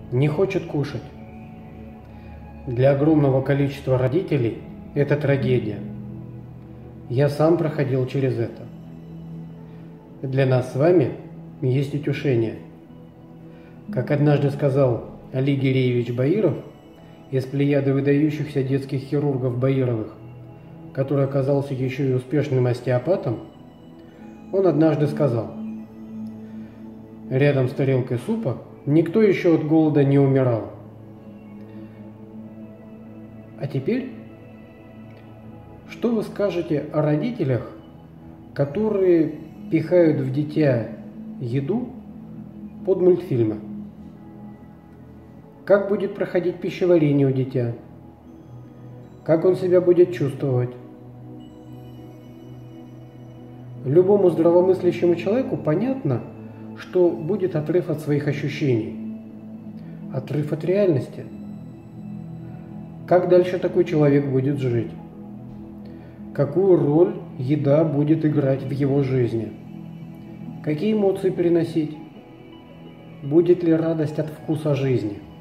не хочет кушать. Для огромного количества родителей это трагедия. Я сам проходил через это. Для нас с вами есть утешение. Как однажды сказал Али Гиреевич Баиров из плеяды выдающихся детских хирургов Баировых, который оказался еще и успешным остеопатом, он однажды сказал: рядом с тарелкой супа никто еще от голода не умирал. А теперь, что вы скажете о родителях, которые пихают в дитя еду под мультфильмы? Как будет проходить пищеварение у дитя? Как он себя будет чувствовать? Любому здравомыслящему человеку понятно, что будет отрыв от своих ощущений, отрыв от реальности. Как дальше такой человек будет жить? Какую роль еда будет играть в его жизни? Какие эмоции переносить? Будет ли радость от вкуса жизни?